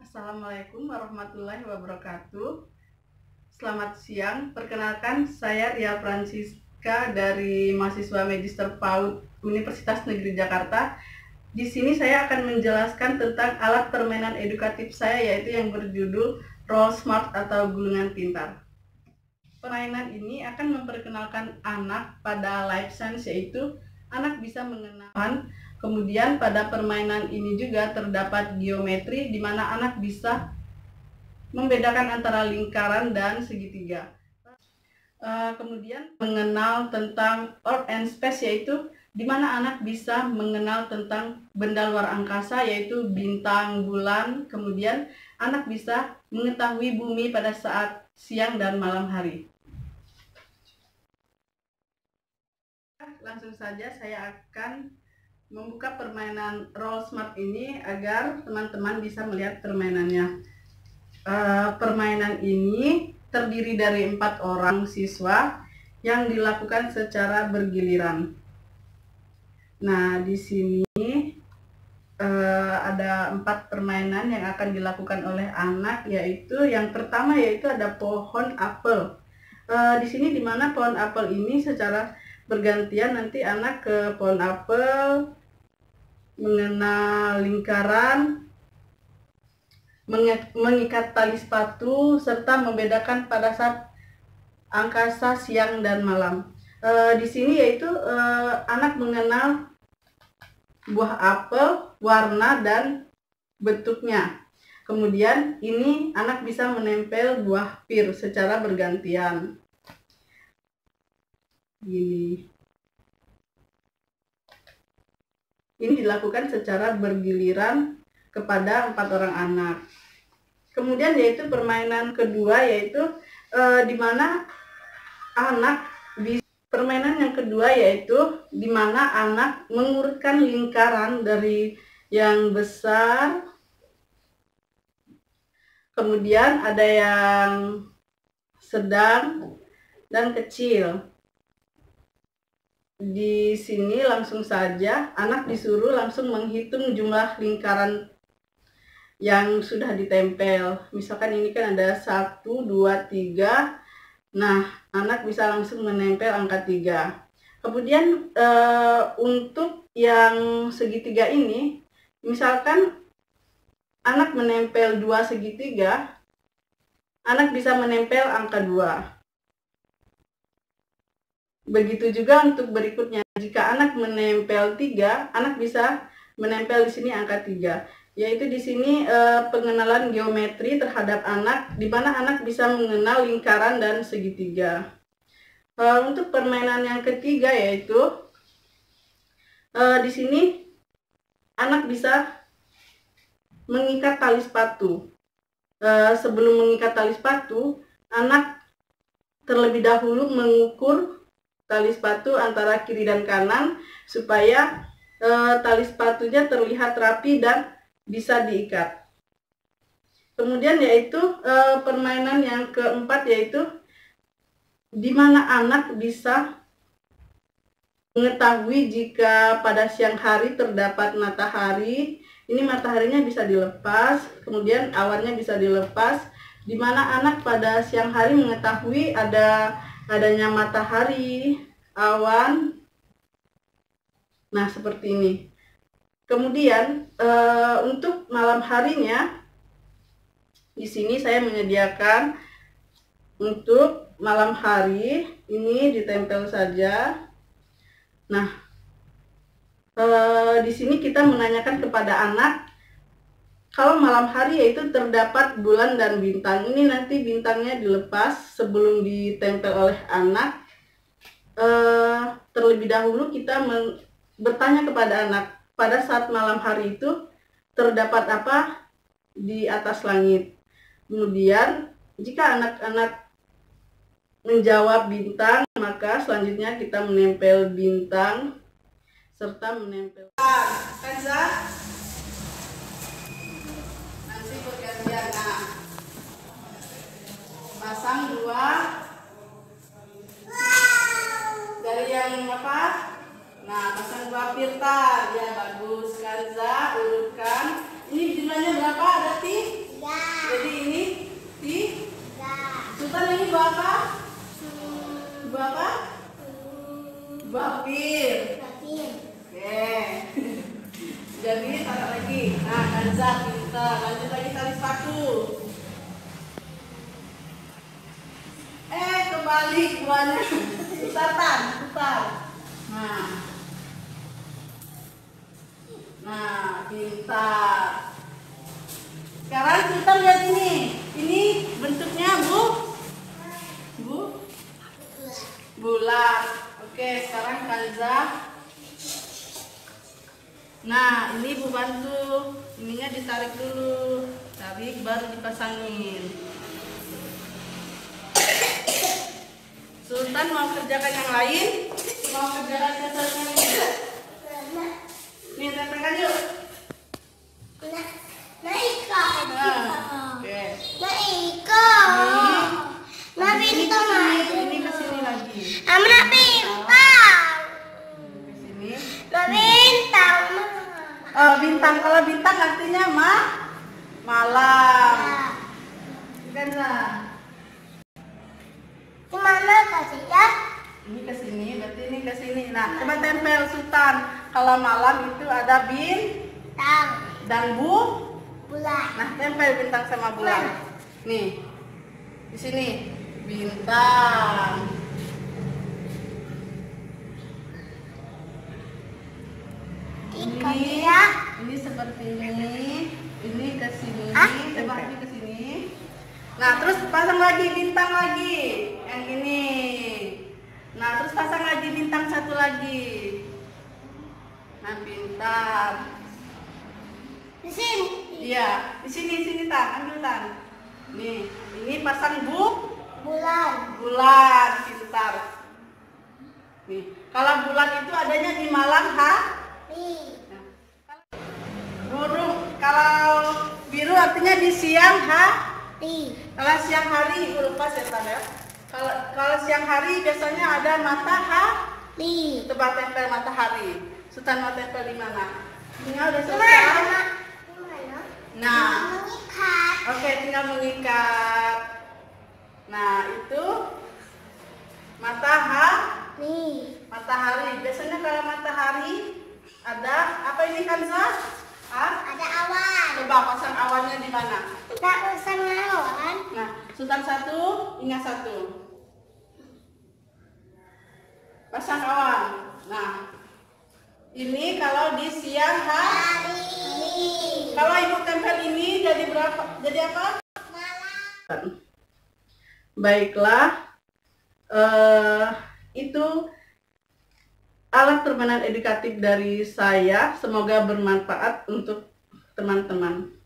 Assalamualaikum warahmatullahi wabarakatuh. Selamat siang, perkenalkan saya Ria Francisca dari mahasiswa Magister PAUD Universitas Negeri Jakarta. Di sini saya akan menjelaskan tentang alat permainan edukatif saya, yaitu yang berjudul Roll Smart atau gulungan pintar. Permainan ini akan memperkenalkan anak pada life science, yaitu anak bisa mengenal. Kemudian pada permainan ini juga terdapat geometri di mana anak bisa membedakan antara lingkaran dan segitiga. Kemudian mengenal tentang Earth and Space, yaitu di mana anak bisa mengenal tentang benda luar angkasa, yaitu bintang, bulan. Kemudian anak bisa mengetahui bumi pada saat siang dan malam hari. Langsung saja saya akan membuka permainan Roll Smart ini agar teman-teman bisa melihat permainannya. Permainan ini terdiri dari 4 orang siswa yang dilakukan secara bergiliran. Nah, di sini ada 4 permainan yang akan dilakukan oleh anak, yaitu yang pertama yaitu ada pohon apel. Di sini dimana pohon apel ini secara bergantian nanti anak ke pohon apel, mengenal lingkaran, mengikat tali sepatu, serta membedakan pada saat angkasa siang dan malam. Di sini yaitu anak mengenal buah apel, warna dan bentuknya. Kemudian ini anak bisa menempel buah pir secara bergantian. Gini. Ini dilakukan secara bergiliran kepada 4 orang anak. Kemudian yaitu permainan kedua, yaitu di mana anak permainan yang kedua yaitu di mana anak mengurutkan lingkaran dari yang besar, kemudian ada yang sedang dan kecil. Di sini langsung saja anak disuruh langsung menghitung jumlah lingkaran yang sudah ditempel. Misalkan ini kan ada 1, 2, 3. Nah, anak bisa langsung menempel angka 3. Kemudian untuk yang segitiga ini, misalkan anak menempel 2 segitiga, anak bisa menempel angka 2. Begitu juga untuk berikutnya, jika anak menempel 3, anak bisa menempel di sini angka 3. Yaitu di sini pengenalan geometri terhadap anak, di mana anak bisa mengenal lingkaran dan segitiga. Untuk permainan yang ketiga yaitu di sini anak bisa mengikat tali sepatu. Sebelum mengikat tali sepatu, anak terlebih dahulu mengukur tali sepatu antara kiri dan kanan supaya tali sepatunya terlihat rapi dan bisa diikat. Kemudian yaitu permainan yang keempat, yaitu di mana anak bisa mengetahui jika pada siang hari terdapat matahari. Ini mataharinya bisa dilepas, kemudian awannya bisa dilepas, di mana anak pada siang hari mengetahui adanya matahari, awan. Nah, seperti ini. Kemudian untuk malam harinya, di sini saya menyediakan untuk malam hari ini ditempel saja. Nah, di sini kita menanyakan kepada anak, kalau malam hari yaitu terdapat bulan dan bintang. Ini nanti bintangnya dilepas sebelum ditempel oleh anak. Terlebih dahulu kita bertanya kepada anak, pada saat malam hari itu terdapat apa di atas langit. Kemudian jika anak-anak menjawab bintang, maka selanjutnya kita menempel bintang serta menempel. Kanza, nanti bergantian. Nah, pasang 2 dari yang apa? Nah, pasang 2 pirtar. Ya, bagus. Kanza, urutkan. Ini jumlahnya berapa, Dati? 3. pintar. Lanjut lagi tali saku. Kebalik buahnya. Putar. Nah, pintar. Sekarang kita lihat ini. Ini bentuknya bulat. Oke, sekarang Kanza. Nah, ini Bu bantu. Ininya ditarik dulu. Tarik baru dipasangin. Sultan mau kerjakan yang lain? Mau kerjakan yang ini? Nih, tempelkan yuk. Ini ke sini lagi. Bintang. Kalau bintang artinya malam. Kanza. Gimana kasih ya? Ini ke sini, berarti ini ke sini. Nah, coba tempel Sultan. Kalau malam itu ada bintang dan bulan. Nah, tempel bintang sama bulan. Nih. Di sini bintang. Ini seperti ini ke sini, coba ini ke sini. Nah, terus pasang lagi bintang lagi yang ini. Nah, terus pasang lagi bintang satu lagi. Nah, bintang Di sini. iya, di sini Tan, ambil Tan. Nih, ini pasang bulan pintar. Nih, kalau bulan itu adanya di malam burung. Kalau biru artinya di siang Kalau siang hari, lupa saya tanda. Kalau siang hari biasanya ada matahari. Coba tempel matahari. Sultan mau tempel di mana? Tinggal udah selesai. Nah, oke, tinggal mengikat. Nah, itu matahari. Biasanya kalau matahari ada apa ini Kanza? Ada awan. Coba pasang awannya di mana? Kita pasang awan. Nah, Sultan satu, Ingat satu. Pasang awan. Nah, ini kalau di siang hari. Kalau ibu tempel ini jadi berapa? Jadi apa? Malam. Baiklah, itu alat permainan edukatif dari saya. Semoga bermanfaat untuk teman-teman.